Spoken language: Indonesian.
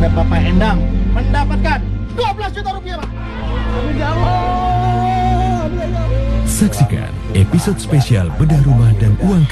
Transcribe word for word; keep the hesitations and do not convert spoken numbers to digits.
Bapak Endang mendapatkan dua belas juta rupiah, Pak. Saksikan episode spesial Bedah Rumah dan Uang